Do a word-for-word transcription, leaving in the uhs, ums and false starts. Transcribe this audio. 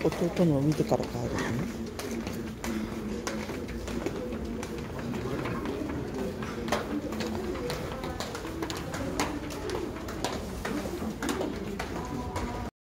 弟のを見てから帰るのね。